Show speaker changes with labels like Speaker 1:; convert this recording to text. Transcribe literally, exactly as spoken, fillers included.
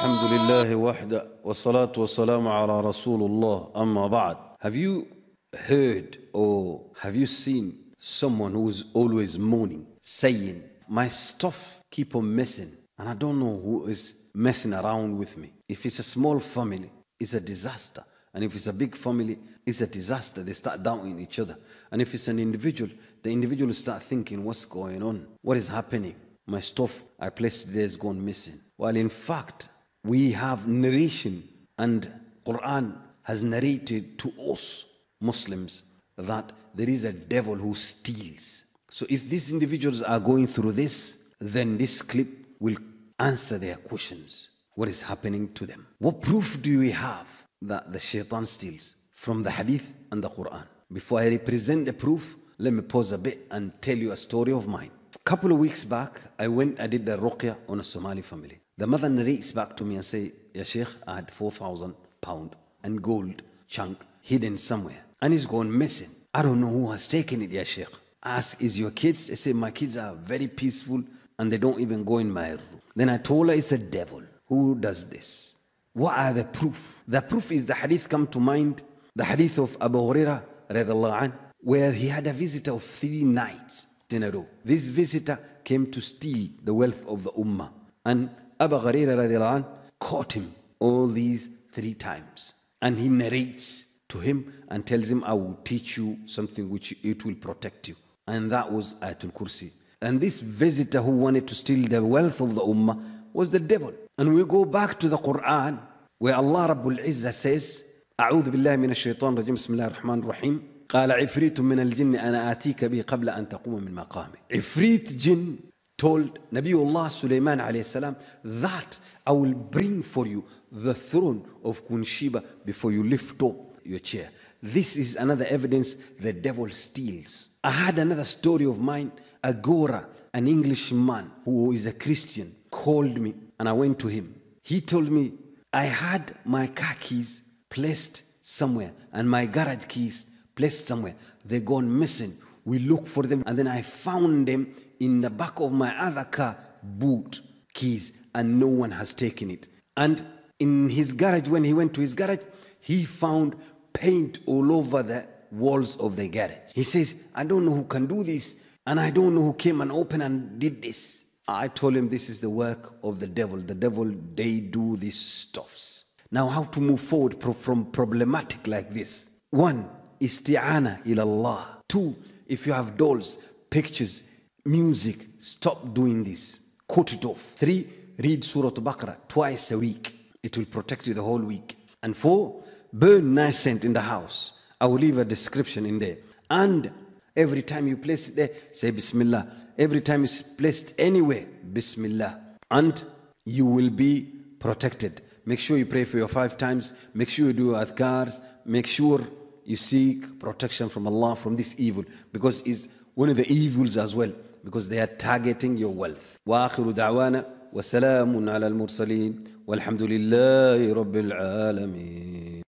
Speaker 1: الحمد لله وحده والصلاة والسلام على رسول الله أما بعد. Have you heard or have you seen someone who is always moaning, saying, my stuff keep on messing and I don't know who is messing around with me? If it's a small family, it's a disaster. And if it's a big family, it's a disaster. They start doubting each other. And if it's an individual, the individual start thinking, what's going on? What is happening? My stuff I placed there is gone missing. While in fact, we have narration and Quran has narrated to us Muslims that there is a devil who steals. So if these individuals are going through this, then this clip will answer their questions. What is happening to them? What proof do we have that the shaitan steals? From the hadith and the Quran. Before I represent the proof, let me pause a bit and tell you a story of mine. A couple of weeks back, I went, I did the ruqya on a Somali family. The mother narrates back to me and say, Ya Sheikh, I had four thousand pound and gold chunk hidden somewhere. And it's gone missing. I don't know who has taken it, Ya Sheikh. Ask, is your kids? I say, my kids are very peaceful and they don't even go in my room. Then I told her, it's the devil. Who does this? What are the proof? The proof is the hadith come to mind, the hadith of Abu Hurairah, radiallahu anh, where he had a visitor of three nights in a row. This visitor came to steal the wealth of the ummah. And Abu Hurairah, radiallahu anh, caught him all these three times. And he narrates to him and tells him, I will teach you something which it will protect you. And that was Ayatul Kursi. And this visitor who wanted to steal the wealth of the ummah was the devil. And we go back to the Quran where Allah Rabbul Izzah says, أعوذ بالله من الشيطان الرجيم بسم الله الرحمن الرحيم قال عفريت من الجن أنا آتيك به قبل أن تقوم من مقامي. Ifrit jinn told Nabiullah Sulaiman alayhi salam that I will bring for you the throne of Queen Sheba before you lift up your chair. This is another evidence the devil steals. I had another story of mine. Agora, an Englishman who is a Christian, called me and I went to him. He told me, I had my car keys placed somewhere and my garage keys placed somewhere. They're gone missing. We look for them and then I found them in the back of my other car boot keys and no one has taken it. And in his garage, when he went to his garage, he found paint all over the walls of the garage. He says, I don't know who can do this and I don't know who came and opened and did this. I told him this is the work of the devil. The devil, they do these stuffs. Now how to move forward from problematic like this? One, isti'ana ilallah. Two, if you have dolls, pictures, music, stop doing this. Cut it off. Three, read Surah Al-Baqarah twice a week. It will protect you the whole week. And four, burn nice scent in the house. I will leave a description in there. And every time you place it there, say Bismillah. Every time it's placed anywhere, Bismillah. And you will be protected. Make sure you pray for your five times. Make sure you do adhkars. Make sure you seek protection from Allah from this evil. Because it's one of the evils as well. Because they are targeting your wealth. وآخر دعوانا وسلام على المرسلين والحمد لله رب العالمين.